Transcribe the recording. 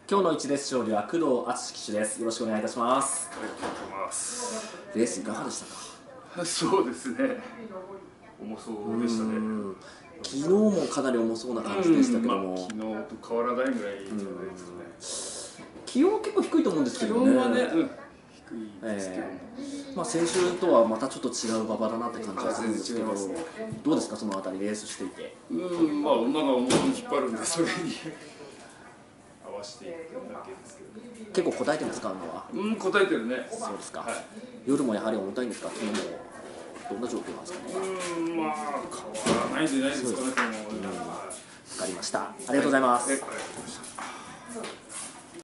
今日の一列勝利は工藤敦騎手です。よろしくお願いいたします。 ありがとうございます。 レースいかがでしたか？ そうですね。重そうでしたね。 昨日もかなり重そうな感じでしたけども、 昨日と変わらないぐらいじゃないですかね。 気温は結構低いと思うんですけどね。 気温はね、低いですけども、 先週とはまたちょっと違う馬場だなって感じがするんですけど、 全然違いますね。 どうですか、そのあたりレースしていて。 馬が重いに引っ張るんで、それに合わせていくだけですけど。 結構答えてますか、馬は。 答えてるね。 そうですか。 はい、 夜もやはり重たいんですか、昨日も。どんな状況なんですかね。 変わらないんじゃないですかね。 わかりました。ありがとうございます。 ありがとうございました。